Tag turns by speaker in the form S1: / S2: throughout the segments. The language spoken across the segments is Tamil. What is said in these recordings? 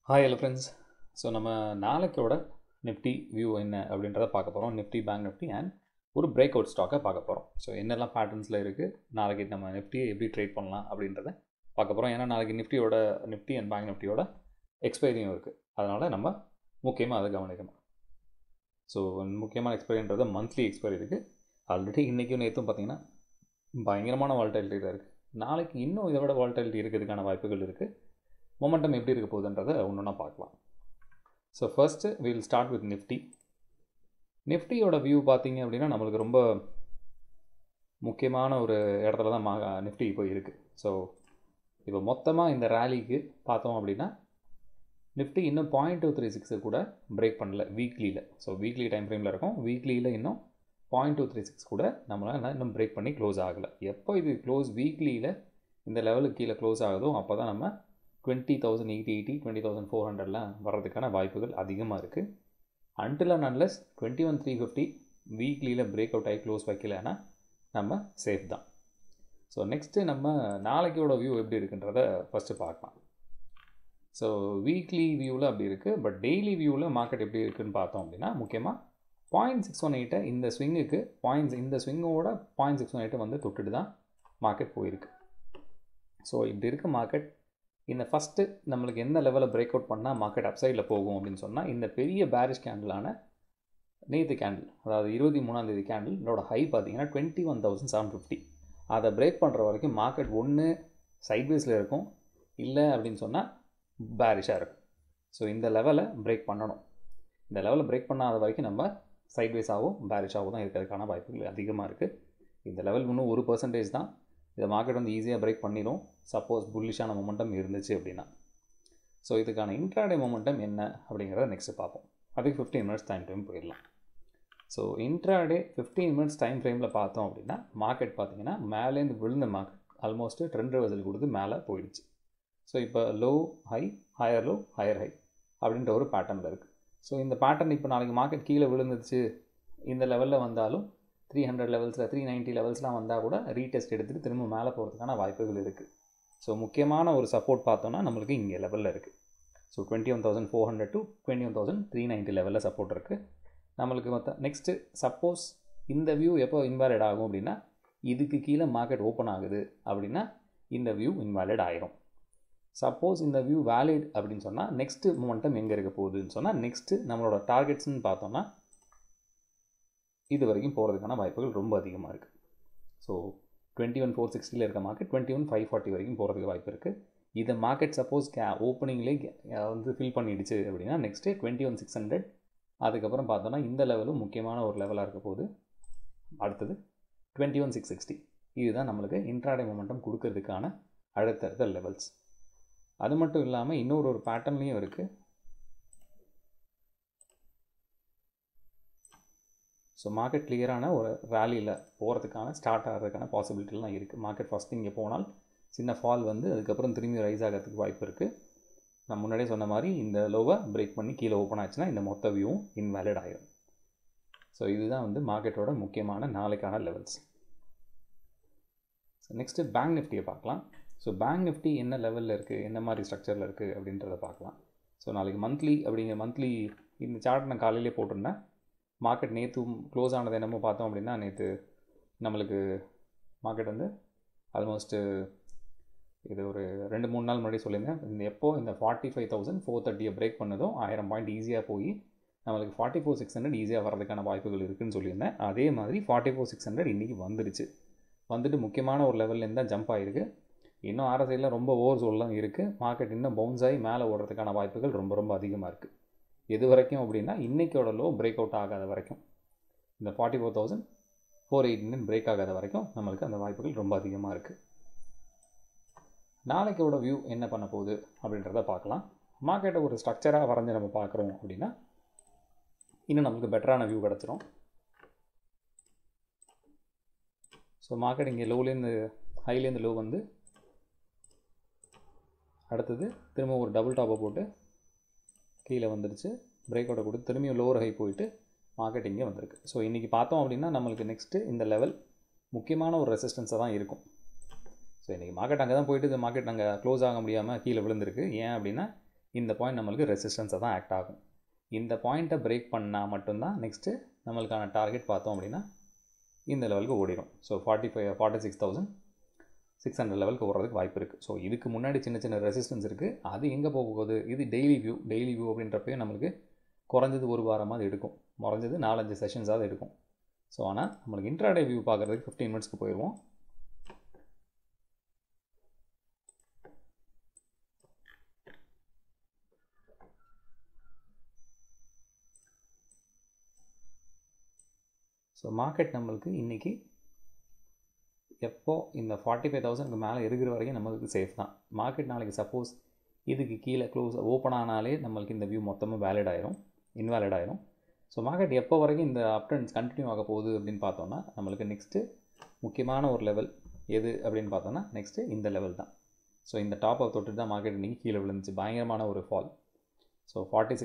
S1: Hi hello friends. ஸோ நம்ம நாளைக்கோட நிஃப்டி வியூ என்ன அப்படின்றத பார்க்க போகிறோம். நிஃப்டி, பேங்க் நிஃப்டி அண்ட் ஒரு பிரேக் அவுட் ஸ்டாக்கை பார்க்க போகிறோம். ஸோ என்னெல்லாம் பேட்டர்ன்ஸில் இருக்குது, நாளைக்கு நம்ம நிஃப்டியை எப்படி ட்ரேட் பண்ணலாம் அப்படின்றத பார்க்க போகிறோம். ஏன்னா நாளைக்கு நிஃப்டி அண்ட் பேங்க் நிஃப்டியோட எக்ஸ்பைரியும் இருக்குது. அதனால் நம்ம முக்கியமாக அதை கவனிக்கணும். ஸோ முக்கியமான எக்ஸ்பைரின்றது மந்த்லி எக்ஸ்பைரி இருக்குது. ஆல்ரெடி இன்றைக்கும் நேற்றும் பார்த்திங்கன்னா பயங்கரமான வால்டைலிட்டி தான் இருக்குது. நாளைக்கு இன்னும் இதை விட வால்டைலிட்டி இருக்கிறதுக்கான வாய்ப்புகள் இருக்குது. மொமெண்டம் எப்படி இருக்க போகுதுன்றதை ஒன்றா பார்க்கலாம். So first will start with Nifty. நிஃப்டியோட வியூ பார்த்திங்க அப்படின்னா நம்மளுக்கு ரொம்ப முக்கியமான ஒரு இடத்துல தான் நிஃப்டி இப்போ இருக்குது. ஸோ இப்போ மொத்தமாக இந்த ரேலிக்கு பார்த்தோம் அப்படின்னா நிஃப்டி இன்னும் 0.236 கூட பிரேக் பண்ணல வீக்லியில். ஸோ வீக்லி டைம் ஃப்ரேமில் இருக்கும். வீக்லியில் இன்னும் 0.236 கூட நம்மளால் இன்னும் பிரேக் பண்ணி க்ளோஸ் ஆகலை. எப்போ இது க்ளோஸ் வீக்லியில் இந்த லெவலுக்கு கீழே க்ளோஸ் ஆகுதோ அப்போ தான் நம்ம 20,880 20,400லாம் வர்றதுக்கான வாய்ப்புகள் அதிகமாக இருக்குது. அன்டில் அண்ட் அன்லெஸ் 21,350 வீக்லியில் பிரேக் அவுட் ஆகி க்ளோஸ் வைக்கலைன்னா நம்ம சேஃப் தான். ஸோ நெக்ஸ்ட்டு நம்ம நாளைக்கோட வியூ எப்படி இருக்குன்றத ஃபஸ்ட்டு பார்க்கலாம். ஸோ வீக்லி வியூவில் அப்படி இருக்குது. பட் டெய்லி வியூவில் மார்க்கெட் எப்படி இருக்குதுன்னு பார்த்தோம் அப்படின்னா முக்கியமாக 0.618 இந்த ஸ்விங்குக்கு இந்த ஸ்விங்கோட 0.618 வந்து தொட்டுட்டு தான் மார்க்கெட் போயிருக்கு. ஸோ இப்படி இருக்க மார்க்கெட் இந்த ஃபஸ்ட்டு நம்மளுக்கு எந்த லெவலில் பிரேக் அவுட் பண்ணால் மார்க்கெட் அப்சைடில் போகும் அப்படின்னு சொன்னால் இந்த பெரிய பேரிஷ் கேண்டிலான நேற்று கேண்டில், அதாவது 23ஆம் தேதி கேண்டிலோட ஹை பார்த்தீங்கன்னா 21,750. அதை பிரேக் பண்ணுற வரைக்கும் மார்க்கெட் ஒன்று சைட்வேஸில் இருக்கும், இல்லை அப்படின்னு சொன்னால் பேரிஷாக இருக்கும். ஸோ இந்த லெவலை பிரேக் பண்ணணும். இந்த லெவலில் பிரேக் பண்ணாத வரைக்கும் நம்ம சைட்வேஸாகவும் பேரிஷாகவும் தான் இருக்கிறதுக்கான வாய்ப்புகள் அதிகமாக இருக்குது. இந்த லெவல் இன்னும் 1% தான். இதை மார்க்கெட் வந்து ஈஸியாக பிரேக் பண்ணிடும் சப்போஸ் புல்லிஷான மொமெண்டம் இருந்துச்சு அப்படின்னா. ஸோ இதுக்கான இன்ட்ராடே மொமெண்டம் என்ன அப்படிங்கிறத நெக்ஸ்ட்டு பார்ப்போம். அதுக்கு 15 மினிட்ஸ் டைம் ஃப்ரேம் போயிடலாம். ஸோ இன்ட்ராடே 15 மினிட்ஸ் டைம் ஃப்ரேமில் பார்த்தோம் அப்படின்னா மார்க்கெட் பார்த்திங்கன்னா மேலேருந்து விழுந்த மார்க்கெட் ஆல்மோஸ்ட் ட்ரெண்ட் ரிவர்சல் கொடுத்து மேலே போயிடுச்சு. ஸோ இப்போ low high, higher low, higher high அப்படின்ற ஒரு பேட்டர்னில் இருக்குது. ஸோ இந்த பேட்டர்ன் இப்போ நாளைக்கு மார்க்கெட் கீழே விழுந்துச்சு இந்த லெவலில் வந்தாலும் 300 லெவல்ஸில் 390 லெவல்ஸ்லாம் வந்தால் கூட ரீடெஸ்ட் எடுத்துகிட்டு திரும்ப மேலே போகிறதுக்கான வாய்ப்புகள் இருக்குது. ஸோ முக்கியமான ஒரு சப்போர்ட் பார்த்தோன்னா நம்மளுக்கு இங்கே லெவலில் இருக்குது. ஸோ 21,400 to 21,390 லெவலில் சப்போர்ட் இருக்குது நம்மளுக்கு. நெக்ஸ்ட்டு சப்போஸ் இந்த வியூ எப்போ இன்வாலிட் ஆகும் அப்படின்னா இதுக்கு கீழே மார்க்கெட் ஓப்பன் ஆகுது அப்படின்னா இந்த வியூ இன்வாலிட் ஆயிரும். சப்போஸ் இந்த வியூ வேலிட் அப்படின்னு சொன்னால் நெக்ஸ்ட்டு மொமெண்டம் எங்கே இருக்க போகுதுன்னு சொன்னால் நெக்ஸ்ட்டு நம்மளோட டார்கெட்ஸ்ன்னு பார்த்தோன்னா இது வரைக்கும் போகிறதுக்கான வாய்ப்புகள் ரொம்ப அதிகமாக இருக்குது. ஸோ 21,460 இருக்க மார்க்கெட் 21,540 வரைக்கும் போகிறதுக்கு வாய்ப்பு இருக்குது. இதை மார்க்கெட் சப்போஸ் ஓப்பனிங்லேயே வந்து ஃபில் பண்ணிடுச்சு அப்படின்னா நெக்ஸ்ட்டு 21,600, அதுக்கப்புறம் பார்த்தோன்னா இந்த லெவலும் முக்கியமான ஒரு லெவலாக இருக்க போகுது. அடுத்தது 21,660. இதுதான் நம்மளுக்கு இன்ட்ராடே மொமெண்டம் கொடுக்கறதுக்கான அடுத்தடுத்த லெவல்ஸ். அது மட்டும் இல்லாமல் இன்னொரு பேட்டர்ன்லேயும் இருக்குது. ஸோ மார்க்கெட் கிளியரான ஒரு ரேலியில் போகிறதுக்கான ஸ்டார்ட் ஆகிறதுக்கான பாசிபிலிட்டிலாம் இருக்குது. மார்க்கெட் ஃபஸ்ட்டு இங்கே போனால் சின்ன ஃபால் வந்து அதுக்கப்புறம் திரும்பி ரைஸ் ஆகிறதுக்கு வாய்ப்பு இருக்குது. நான் முன்னாடியே சொன்ன மாதிரி இந்த லோவை பிரேக் பண்ணி கீழே ஓப்பன் ஆச்சுன்னா இந்த மொத்த வியூவும் இன்வேலிட் ஆகிடும். ஸோ இதுதான் வந்து மார்க்கெட்டோட முக்கியமான நாளைக்கான லெவல்ஸ். ஸோ நெக்ஸ்ட்டு பேங்க் நிஃப்டியை பார்க்கலாம். ஸோ பேங்க் நிஃப்டி என்ன லெவலில் இருக்குது, என்ன மாதிரி ஸ்ட்ரக்சரில் இருக்குது அப்படின்றத பார்க்கலாம். ஸோ நாளைக்கு மந்த்லி இந்த சார்ட் நான் காலையிலே போட்டிருந்தேன். மார்க்கெட் நேற்று க்ளோஸ் ஆனது என்னமோ பார்த்தோம் அப்படின்னா நேற்று நம்மளுக்கு மார்க்கெட் வந்து ஆல்மோஸ்ட்டு இது ஒரு 2-3 நாள் முன்னாடி சொல்லியிருந்தேன். இந்த 45,430 பிரேக் பண்ணதும் 1000 பாயிண்ட் ஈஸியாக போய் நம்மளுக்கு 44,600 ஈஸியாக வர்றதுக்கான வாய்ப்புகள் இருக்குதுன்னு சொல்லியிருந்தேன். அதே மாதிரி 44,600 இன்றைக்கி வந்துட்டு முக்கியமான ஒரு லெவல்லேருந்து தான் ஜம்ப் ஆகிருக்கு. இன்னும் RSIயில் ரொம்ப ஓவர் சோல்லாம் இருக்குது. மார்க்கெட் இன்னும் பவுன்ஸ் ஆகி மேலே ஓடுறதுக்கான வாய்ப்புகள் ரொம்ப ரொம்ப அதிகமாக இருக்குது. எது வரைக்கும் அப்படின்னா இன்றைக்கோட லோ பிரேக் அவுட் ஆகாத வரைக்கும், இந்த 44,489 பிரேக் ஆகாத வரைக்கும் நம்மளுக்கு அந்த வாய்ப்புகள் ரொம்ப அதிகமாக இருக்குது. நாளைக்கோட வியூ என்ன பண்ண போகுது அப்படின்றத பார்க்கலாம். மார்க்கெட்டை ஒரு ஸ்ட்ரக்சராக வரைஞ்சி நம்ம பார்க்குறோம் அப்படின்னா இன்னும் நம்மளுக்கு பெட்டரான வியூ கிடச்சிரும். ஸோ மார்க்கெட் இங்கே ஹைலேருந்து லோ வந்து அடுத்தது திரும்ப ஒரு டபுள் டாப்பை போட்டு கீழே வந்துடுச்சு, பிரேக் அவுட்டை கொடுத்து திரும்பியும் லோவர் ஹை போயிட்டு மார்க்கெட் இங்கே வந்திருக்கு. ஸோ இன்றைக்கி பார்த்தோம் அப்படின்னா நம்மளுக்கு நெக்ஸ்ட்டு இந்த லெவல் முக்கியமான ஒரு ரெசிஸ்டன்ஸாக தான் இருக்கும். ஸோ இன்றைக்கி மார்க்கெட் அங்கே தான் போயிட்டு இந்த மார்க்கெட் அங்கே க்ளோஸ் ஆக முடியாமல் கீழே விழுந்திருக்கு. ஏன் அப்படின்னா இந்த பாயிண்ட் நம்மளுக்கு ரெசிஸ்டன்ஸாக தான் ஆக்ட் ஆகும். இந்த பாயிண்ட்டை பிரேக் பண்ணால் மட்டும்தான் நெக்ஸ்ட்டு நம்மளுக்கான டார்கெட் பார்த்தோம் அப்படின்னா இந்த லெவலுக்கு ஓடிடும். ஸோ 46,600 லெவலுக்கு ஓடுறதுக்கு வாய்ப்பு இருக்குது. ஸோ இதுக்கு முன்னாடி சின்ன சின்ன ரெசிஸ்டன்ஸ் இருக்குது. அது எங்கே போகுது? இது டெய்லி வியூ அப்படின்றப்பையும் நம்மளுக்கு குறைஞ்சது ஒரு வாரமாக எடுக்கும், குறைஞ்சது 4-5 செஷன்ஸாவது எடுக்கும். ஸோ ஆனால் நம்மளுக்கு இன்ட்ராடே வியூ பார்க்குறதுக்கு 15 மினிட்ஸ்க்கு போயிடுவோம். ஸோ மார்க்கெட் நம்மளுக்கு இன்றைக்கி எப்போ இந்த 45,000க்கு மேலே இருக்கிற வரைக்கும் நம்மளுக்கு சேஃப் தான். மார்க்கெட் நாளைக்கு சப்போஸ் இதுக்கு கீழே ஓப்பன் ஆனாலே நம்மளுக்கு இந்த வியூ மொத்தமாக இன்வேலிட் ஆயிரும். ஸோ மார்க்கெட் எப்போ வரைக்கும் இந்த அப் ட்ரெண்ட்ஸ் கண்டினியூ ஆக போகுது அப்படின்னு பார்த்தோன்னா நம்மளுக்கு நெக்ஸ்ட்டு முக்கியமான ஒரு லெவல் எது அப்படின்னு பார்த்தோன்னா நெக்ஸ்ட்டு இந்த லெவல் தான். ஸோ இந்த டாப்பை தொட்டு தான் மார்க்கெட் இன்றைக்கி கீழே விழுந்துச்சு, பயங்கரமான ஒரு ஃபால். ஸோ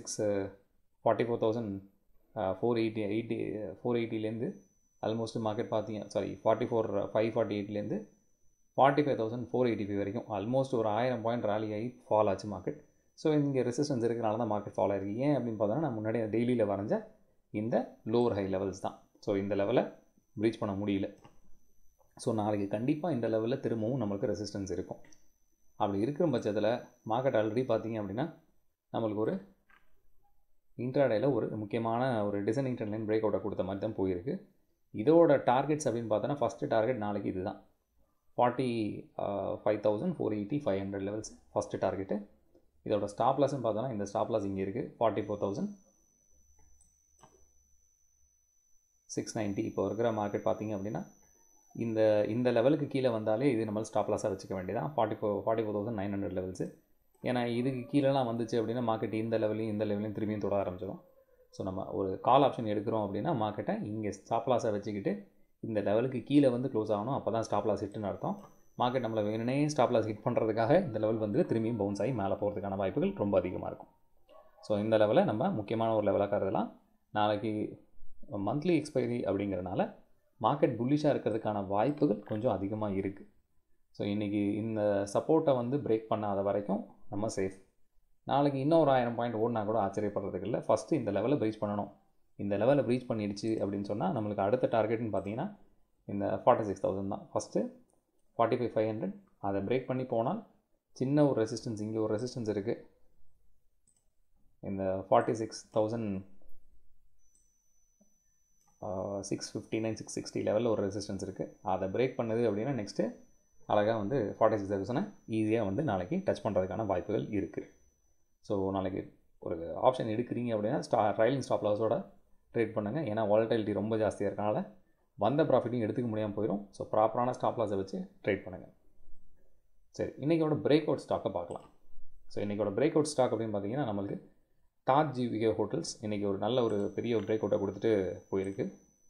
S1: 44,480லேருந்து ஆல்மோஸ்ட் மார்க்கெட் பார்த்தீங்க 548லேருந்து 45,485 வரைக்கும் ஆல்மோஸ்ட் ஒரு 1000 பாயிண்ட் ராலி ஆகி ஃபால் ஆச்சு மார்க்கெட். ஸோ இங்கே ரெசிஸ்டன்ஸ் இருக்கிறனால தான் மார்க்கெட் ஃபால் ஆகிருக்கு. ஏன் அப்படின்னு பார்த்தோன்னா நான் முன்னாடி டெய்லியில் வரைஞ்ச இந்த லோவர் ஹை லெவல்ஸ் தான். ஸோ இந்த லெவலை ப்ரீச் பண்ண முடியல. ஸோ நாளைக்கு கண்டிப்பாக இந்த லெவலில் திரும்பவும் நம்மளுக்கு ரெசிஸ்டன்ஸ் இருக்கும். அப்படி இருக்கிற பட்சத்தில் மார்க்கெட் ஆல்ரெடி பார்த்தீங்க அப்படின்னா நம்மளுக்கு ஒரு இன்ட்ராடேயில் ஒரு முக்கியமான ஒரு டிசைனிங் ட்ரெண்ட் லைன் பிரேக் அவுட்டை கொடுத்த மாதிரி தான் போயிருக்கு. இதோட டார்கெட்ஸ் அப்படின்னு பார்த்தோன்னா ஃபஸ்ட்டு டார்கெட் நாளைக்கு இது தான் 45,480-500 லெவல்ஸ் ஃபஸ்ட்டு டார்கெட்டு. இதோட ஸ்டாப் லாஸ்ன்னு பார்த்தோன்னா இந்த ஸ்டாப் லாஸ் இங்கே இருக்குது 44,690. இப்போ இருக்கிற மார்க்கெட் பார்த்திங்க அப்படின்னா இந்த லெவலுக்கு கீழே வந்தாலே இது நம்ம ஸ்டாப் லாஸாக வச்சுக்க வேண்டியதான் 44,900 லெவல்ஸு. ஏன்னா இதுக்கு கீழெலாம் வந்துச்சு அப்படின்னா மார்க்கெட் இந்த லெவலையும் திரும்பியும் தொட ஆரம்பிச்சிடும். ஸோ நம்ம ஒரு கால் ஆப்ஷன் எடுக்கிறோம் அப்படின்னா மார்க்கெட்டை இங்கே ஸ்டாப் லாஸை வச்சுக்கிட்டு இந்த லெவலுக்கு கீழே வந்து க்ளோஸ் ஆகணும், அப்போ தான் ஸ்டாப் லாஸ் ஹிட்டுன்னு அர்த்தம். மார்க்கெட் நம்மளை வேணுனே ஸ்டாப் லாஸ் ஹிட் பண்ணுறதுக்காக இந்த லெவல் வந்து திரும்பியும் பவுன்ஸ் ஆகி மேலே போகிறதுக்கான வாய்ப்புகள் ரொம்ப அதிகமாக இருக்கும். ஸோ இந்த லெவலை நம்ம முக்கியமான ஒரு லெவலாக கருதலாம். நாளைக்கு மந்த்லி எக்ஸ்பைரி அப்படிங்கிறனால மார்க்கெட் புல்லிஷாக இருக்கிறதுக்கான வாய்ப்புகள் கொஞ்சம் அதிகமாக இருக்குது. ஸோ இன்றைக்கி இந்த சப்போர்ட்டை வந்து பிரேக் பண்ணாத வரைக்கும் நம்ம சேஃப். நாளைக்கு இன்னும் ஒரு 1000 பாயிண்ட் ஓடினா கூட ஆச்சரியப்படுறதுக்கு இல்லை. ஃபஸ்ட்டு இந்த லெவலை ப்ரீச் பண்ணணும். இந்த லெவலை ப்ரீச் பண்ணிடுச்சு அப்படின்னு சொன்னால் நம்மளுக்கு அடுத்த டார்கெட்னு பார்த்தீங்கன்னா இந்த 46,000 தான். ஃபஸ்ட்டு 45,500 அதை பிரேக் பண்ணி போனால் சின்ன ஒரு ரெசிஸ்டன்ஸ், இங்கே ஒரு ரெசிஸ்டன்ஸ் இருக்குது, இந்த 46,659-660 லெவலில் ஒரு ரெசிஸ்டன்ஸ் இருக்குது. அதை பிரேக் பண்ணுது அப்படின்னா நெக்ஸ்ட்டு அழகாக வந்து 46,000 ஈஸியாக வந்து நாளைக்கு டச் பண்ணுறதுக்கான வாய்ப்புகள் இருக்குது. ஸோ நாளைக்கு ஒரு ஆப்ஷன் எடுக்கிறீங்க அப்படின்னா ட்ரைலிங் ஸ்டாப் லாஸோட ட்ரேட் பண்ணுங்கள். ஏன்னா வாலட்டிலிட்டி ரொம்ப ஜாஸ்தியாக இருக்கனால வந்த ப்ராஃபிட்டையும் எடுத்துக்க முடியாமல் போயிடும். ஸோ ப்ராப்பரான ஸ்டாப் லாஸை வச்சு ட்ரேட் பண்ணுங்கள். சரி, இன்றைக்கோட பிரேக் அவுட் ஸ்டாக்கை பார்க்கலாம். ஸோ இன்றைக்கோட பிரேக் அவுட் ஸ்டாக் அப்படின்னு பார்த்தீங்கன்னா நம்மளுக்கு டாட் ஜிவிகே ஹோட்டல்ஸ் இன்றைக்கி ஒரு நல்ல ஒரு பெரிய ஒரு பிரேக் அவுட்டை கொடுத்துட்டு போயிருக்கு.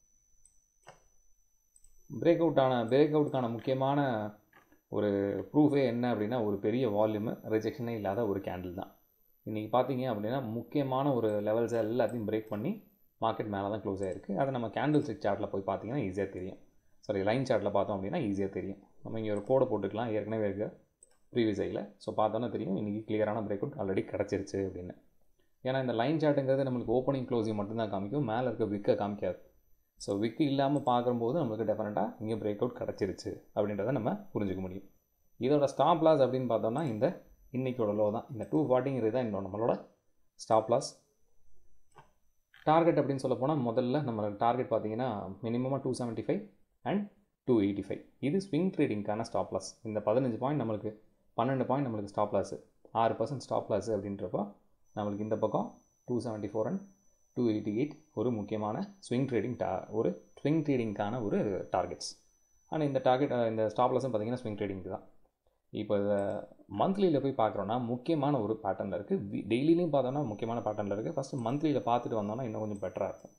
S1: பிரேக் அவுட்டுக்கான முக்கியமான ஒரு ப்ரூஃபே என்ன அப்படின்னா ஒரு பெரிய வால்யூமு ரிஜெக்ஷனே இல்லாத ஒரு கேண்டில் தான். இன்றைக்கி பார்த்தீங்க அப்படின்னா முக்கியமான ஒரு லெவல்ஸை எல்லாத்தையும் பிரேக் பண்ணி மார்க்கெட் மேலே தான் க்ளோஸ் ஆகிருக்கு. அதை நம்ம கேண்டில் ஸ்டிக் சார்ட்டில் போய் பார்த்தீங்கன்னா ஈஸியாக தெரியும். லைன் சார்ட்டில் பார்த்தோம் அப்படின்னா ஈஸியாக தெரியும். நம்ம இங்கே ஒரு கோடை போட்டுக்கலாம், ஏற்கனவே இருக்க ப்ரீவியஸ் ஐயில். ஸோ பார்த்தோன்னா தெரியும் இன்றைக்கி கிளியரான பிரேக் அவுட் ஆல்ரெடி கிடச்சிருச்சு அப்படின்னு. ஏன்னா இந்த லைன் சார்ட்டுங்கிறது நம்மளுக்கு ஓப்பனிங் க்ளோசிங் மட்டும்தான் காமிக்கும், மேலே இருக்க விக்கை காமிக்காது. ஸோ விக்கு இல்லாமல் பார்க்கும்போது நம்மளுக்கு டெஃபினட்டாக இங்கே பிரேக் அவுட் கிடச்சிருச்சு அப்படின்றத நம்ம புரிஞ்சுக்க முடியும். இதோட ஸ்டாப் லாஸ் அப்படின்னு பார்த்தோம்னா இந்த இன்றைக்கோட லோ தான், இந்த 240 தான் இன்னும் நம்மளோட ஸ்டாப் லாஸ். டார்கெட் அப்படின்னு சொல்ல போனால் முதல்ல நம்ம டார்கெட் பார்த்தீங்கன்னா மினிமமாக 275 அண்ட் 285. இது ஸ்விங் ட்ரேடிங்கான ஸ்டாப் லாஸ். இந்த 15 பாயிண்ட் நம்மளுக்கு 12 பாயிண்ட் நம்மளுக்கு ஸ்டாப் லாஸு, 6% ஸ்டாப் லாஸு அப்படின்றப்போ நம்மளுக்கு இந்த பக்கம் 274 அண்ட் 288 ஒரு முக்கியமான ஸ்விங் ட்ரேடிங்கான ஒரு டார்கெட்ஸ். ஆனால் இந்த ஸ்டாப் லாஸும் பார்த்தீங்கன்னா ஸ்விங் ட்ரேடிங்க்கு தான். இப்போ இதை மந்த்லியில் போய் பார்க்குறோன்னா முக்கியமான ஒரு பேட்டர்னில் இருக்குது, டெய்லிலையும் பார்த்தோன்னா முக்கியமான பேட்டர்னில் இருக்குது. ஃபஸ்ட்டு மந்த்லியில் பார்த்துட்டு வந்தோன்னா இன்னும் கொஞ்சம் பெட்டராக இருக்கும்.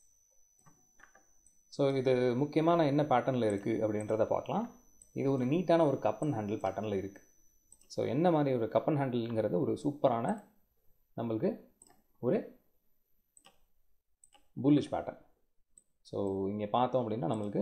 S1: ஸோ இது முக்கியமான என்ன பேட்டர்னில் இருக்குது அப்படின்றத பார்க்கலாம். இது ஒரு நீட்டான ஒரு கப் அண்ட் ஹேண்டில் பேட்டர்னில் இருக்குது. ஸோ என்ன மாதிரி ஒரு கப் அண்ட் ஹேண்டில்ங்கிறது ஒரு சூப்பரான நம்மளுக்கு ஒரு புல்லிஷ் பேட்டர்ன். ஸோ இங்கே பார்த்தோம் அப்படின்னா நம்மளுக்கு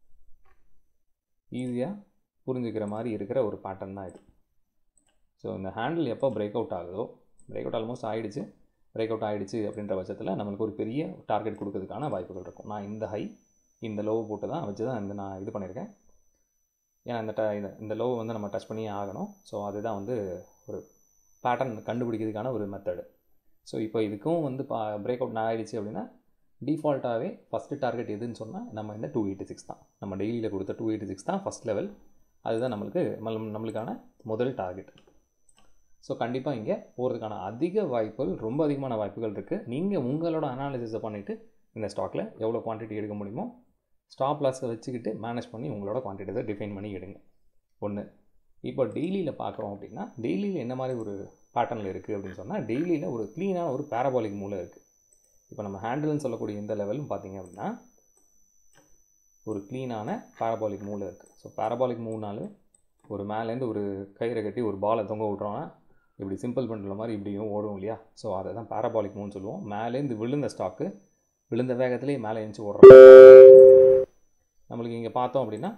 S1: ஈஸியாக புரிஞ்சுக்கிற மாதிரி இருக்கிற ஒரு பேட்டர்ன் தான் இது. ஸோ இந்த ஹேண்டில் எப்போ பிரேக் அவுட் ஆகுதோ பிரேக் அவுட் ஆல்மோஸ்ட் ஆகிடுச்சு. பிரேக் அவுட் ஆகிடுச்சு அப்படின்ற பட்சத்தில் நம்மளுக்கு ஒரு பெரிய டார்கெட் கொடுக்கறதுக்கான வாய்ப்புகள் இருக்கும். நான் இந்த ஹை இந்த லோவை போட்டு தான் வச்சு தான் நான் இது பண்ணியிருக்கேன். ஏன்னா இந்த லோவை வந்து நம்ம டச் பண்ணியே ஆகணும். ஸோ அதுதான் வந்து ஒரு பேட்டர்ன் கண்டுபிடிக்கிறதுக்கான ஒரு மெத்தடு. ஸோ இப்போ இதுக்கும் வந்து பிரேக் அவுட் ஆகிடுச்சு அப்படின்னா டிஃபால்ட்டாகவே ஃபஸ்ட்டு டார்கெட் எதுன்னு சொன்னால் நம்ம இந்த 286 தான். நம்ம டெய்லியில் கொடுத்த 286 தான் ஃபஸ்ட் லெவல். அதுதான் நம்மளுக்கான முதல் டார்கெட். ஸோ கண்டிப்பாக இங்கே போகிறதுக்கான அதிக வாய்ப்புகள், ரொம்ப அதிகமான வாய்ப்புகள் இருக்குது. நீங்கள் உங்களோட அனாலிசிஸை பண்ணிவிட்டு இந்த ஸ்டாக்கில் எவ்வளோ குவான்டிட்டி எடுக்க முடியுமோ ஸ்டாப் லாஸை வச்சுக்கிட்டு மேனேஜ் பண்ணி உங்களோட குவான்டிட்டியை டிஃபைன் பண்ணி எடுங்க. ஒன்று. இப்போ டெய்லியில் பார்க்குறோம் அப்படின்னா டெய்லியில் என்ன மாதிரி ஒரு பேட்டர்னில் இருக்குது அப்படின்னு சொன்னால் டெய்லியில் ஒரு க்ளீனான ஒரு பேராபாலிக் மூலை இருக்குது. இப்போ நம்ம ஹேண்டில்னு சொல்லக்கூடிய இந்த லெவலும் பார்த்திங்க அப்படின்னா ஒரு க்ளீனான பேராபாலிக் மூலை இருக்குது. ஸோ பேராபாலிக் மூவ்னாலும் ஒரு மேலேருந்து ஒரு கயிறை கட்டி ஒரு பாலை தொங்க விட்றோன்னா இப்படி சிம்பிள் பண்ணுற மாதிரி இப்படியும் ஓடும் இல்லையா? ஸோ அதை தான் பேராபாலிக் மூவ்னு சொல்லுவோம். மேலேருந்து விழுந்த ஸ்டாக்கு விழுந்த வேகத்துலேயே மேலே எழுந்துச்சி ஓடுறோம். நம்மளுக்கு இங்கே பார்த்தோம் அப்படின்னா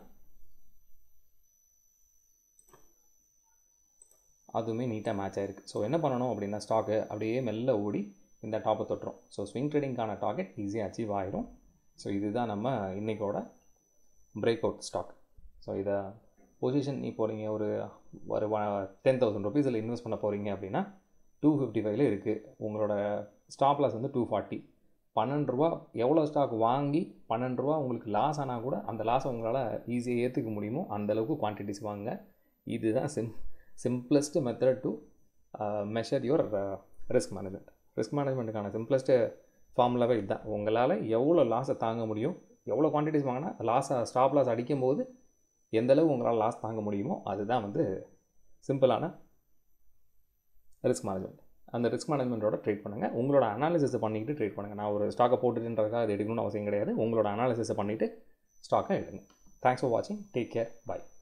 S1: அதுவுமே நீட்டாக மேட்ச் ஆகிருக்கு. ஸோ என்ன பண்ணணும் அப்படின்னா ஸ்டாக்கு அப்படியே மெல்ல ஓடி இந்த டாப்பை தொட்டுரும். ஸோ ஸ்விங் ட்ரேடிங்கான டார்கெட் ஈஸியாக அச்சீவ் ஆகிடும். ஸோ இதுதான் நம்ம இன்றைக்கோட பிரேக் அவுட் ஸ்டாக். ஸோ இதை பொசிஷன் இப்போ நீங்கள் ஒரு 10,000 ருபீஸில் இன்வெஸ்ட் பண்ண போகிறீங்க அப்படின்னா 255 இருக்குது. உங்களோட ஸ்டாப் லாஸ் வந்து 240. 12 ரூபா எவ்வளோ ஸ்டாக் வாங்கி 12 ரூபா உங்களுக்கு லாஸ் ஆனால் கூட அந்த லாஸை உங்களால் ஈஸியாக ஏற்றுக்க முடியுமோ அந்தளவுக்கு குவான்டிட்டிஸ் வாங்க. இதுதான் simplest method to measure your risk management. Risk மேனேஜ்மெண்ட்டுக்கான சிம்பிளஸ்ட்டு ஃபார்முலாவே இதுதான். உங்களால் எவ்வளோ லாஸை தாங்க முடியும், எவ்வளோ குவான்டிட்டிஸ் வாங்கினா ஸ்டாப் லாஸ் அடிக்கும்போது எந்தளவு உங்களால் லாஸ் தாங்க முடியுமோ அதுதான் வந்து சிம்பிளான ரிஸ்க் மேனேஜ்மெண்ட். அந்த ரிஸ்க் மேனேஜ்மெண்ட்டோட ட்ரேட் பண்ணுங்கள். உங்களோட அனாலிசிஸை பண்ணிக்கிட்டு ட்ரேட் பண்ணுங்கள். நான் ஒரு ஸ்டாக்கை போட்டுட்டுன்றதுக்காக அது எடுக்கணும்னு அவசியம் கிடையாது. உங்களோட அனாலிசிஸை பண்ணிவிட்டு ஸ்டாக்கை எடுங்க. தேங்க்ஸ் ஃபார் வாட்சிங். Take care. பை.